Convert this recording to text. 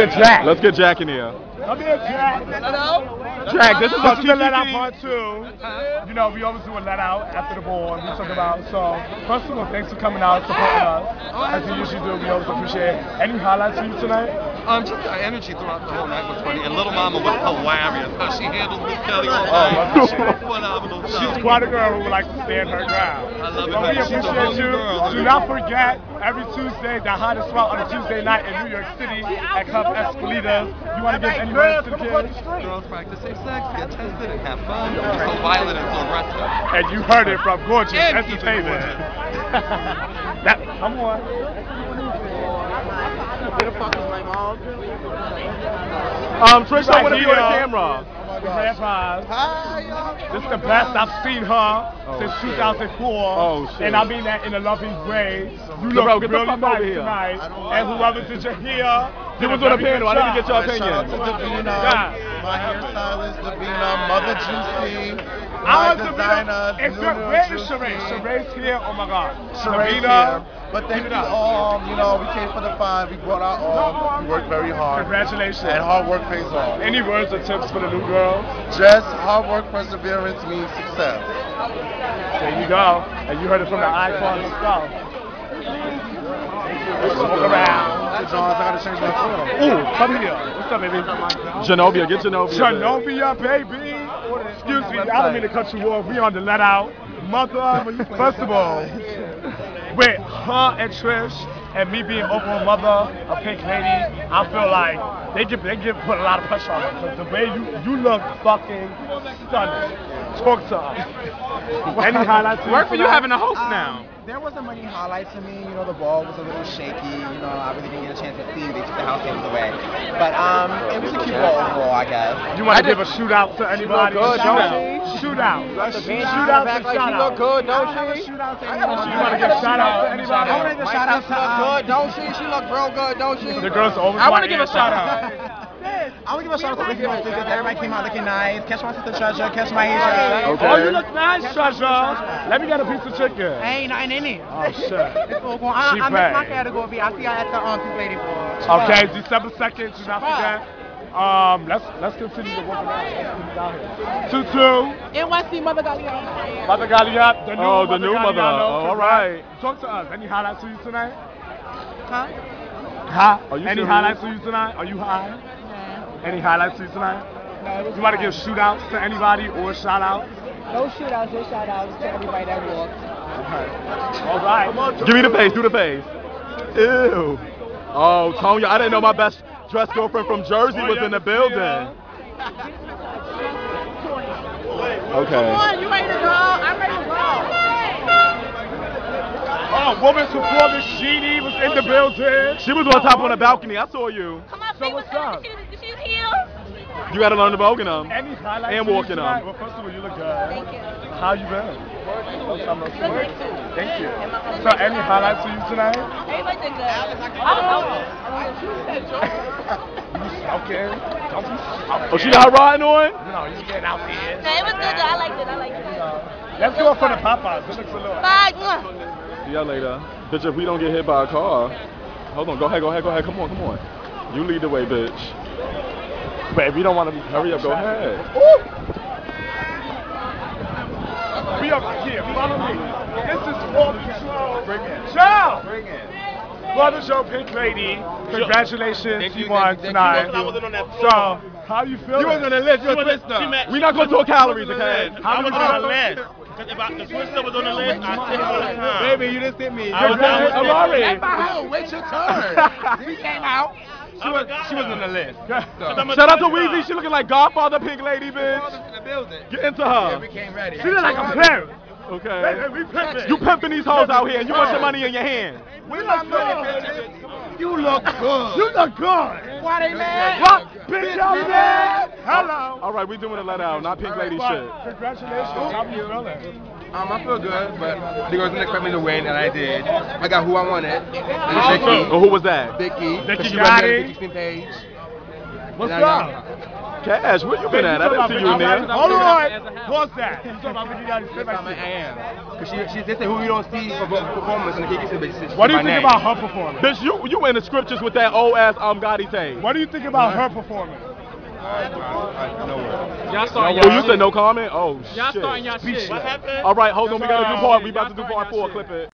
Jack. Let's get Jack in here. Come here, Jack. Jack, this is This is the TTT. let out part 2. You know, we always do a let out after the ball, and we talk about. So, first of all, thanks for coming out, supporting us. As you usually do, we always appreciate it. Any highlights for you tonight? Just the energy throughout the whole night was funny, and Little Mama was hilarious. How she handled Miss Kelly all night. Phenomenal. She's quite a girl who would like to stand her ground. I love it. So we She's a appreciate whole you. girl. Do not forget, every Tuesday, the hottest spot on a Tuesday night in New York City at Club Escalita. You want to give any words to the kids? Girls practice safe sex, get tested, and have fun. Don't be so violent and so aggressive. And you heard it from Gorgeous And Entertainment. Come on. Trish, I want to be on the camera. Grandpas. This is the best I've seen her since 2004. Oh, shit. And I mean that in a loving way. You Bro, look get the really fuck nice over here. tonight. And whoever did your hair. He was on the panel. I didn't get your Shout out opinion. to Davina, Yeah. my hairstylist, Davina, Mother Juicy, I my want to designer, be. It's Nuno good. Where is Juicy. Sheree? Sheree's here. Oh my God. Sheree's Davina. here. But thank you all. You know, we came for the fun. We brought our all. We worked very hard. Congratulations. And hard work pays off. Any words or tips for the new girl? Just hard work, perseverance means success. There you go. And you heard it from the icon himself. Look around. John, I gotta change my phone. Ooh, come here. What's up, baby? Genovia, get Genovia. Genovia, baby. Excuse me, I don't mean to cut you off. We on the let out. Mother, first of all, with her and Trish and me being overall mother of Pink Lady, I feel like they put a lot of pressure on her. The way you look fucking stunning. Talk to us. Any highlights? Work for you having a host now. There wasn't many highlights for me. You know, the ball was a little shaky. You know, I really didn't get a chance to see. They took the house games away. But it was a cute ball overall, I guess. You want to give a shootout to anybody? good, Shootout. Shootout. Shootout to shout out. good, don't she? Shootout to anybody. You want to give a shout out to anybody? I want to give a shout out to good, don't she? She looked real good, don't she? The girls always I want want to give a shout out. I want to give a shout out to Ricky Murphy because everybody came out looking nice. Catch my sister Treasure, catch my Asia. Oh, you look nice, Treasure. Let me get a piece of chicken. Ain't nothing in it. Oh, shit. I missed my category. I see y'all at the Pink Lady for. Okay, December 2nd, do not forget. Let's continue to work around. 2-2. NYC Mother Galliano. Mother Galliano, the new Oh, Mother the new mother. Galliano. Oh, all right. Talk to us. Any highlights for you tonight? Huh? Huh? Are you Any serious? highlights for you tonight? Are you high? Any highlights for you tonight? No, You want to give shootouts to anybody or shout outs? no shootouts, just shout outs to everybody that walked. All right. Give me the face. Do the face. Ew. Oh, Tonya, I didn't know my best dressed girlfriend from Jersey was in the building. Okay. You ready to go? I'm ready to go. Oh, woman's performance, Sheedy was in the building. She was on top on the balcony. I saw you. Come on, So what's up? She's here. You got to learn to vogue in them. Any highlights And for you walking tonight? on. Well, first of all, you look good. Thank you. How you been? Thank you. So, any highlights for you tonight? Everybody did good. Okay. Don't be Oh, she got her riding on? You know, you getting out there. No, it was good. I liked it. I liked it. Let's go for the Popeyes. It looks a little. Bye. Mwah. See y'all later. Bitch, if we don't get hit by a car. Hold on, go ahead. Come on. You lead the way, bitch. But if you don't want to be. Hurry up, go ahead. We are here. Follow me. This is for the show. Bring it. Show. Bring it. For the show, Pink Lady. Congratulations, you won tonight. So, how you feeling? You wasn't on the list. You're a twister. We not going to talk calories, okay? How was on the list? The twister was on the list. I said it all the time. Baby, you didn't sit me. Amari. Wait your turn. We came out. She was on the list. Shout out to Weezy. She looking like Godfather Pink Lady, bitch. In the building. Get into her. We came ready. She look like a pimp. Okay. We pimping. You pimping these hoes out here and you want your money in your hand. We look good. You look good. You look good. Why they mad? What? Bitch, I'm mad. Hello. All right, we doing a let out, not Pink Lady shit. Congratulations. How you feeling? I feel good, but the girls didn't expect me to win, and I did. I got who I wanted. Oh, who was that? Vicky. Vicky She got represented it. Vicky's team page. What's And up? Cash, where you been at? I didn't see you in there. Hold on. Pause that. You talking about Ricky Daddy Spit I Like am. Because she said who you don't see for performance in the KK bitch. What do you think about her performance? Bitch, you in the scriptures with that old ass Gotti tape. What do you think about her performance? Y'all starting Oh, you said no comment? Oh, Y'all shit. starting y'all shit. What happened? All right, hold on. We got to do part. We about to do part 4. Clip it.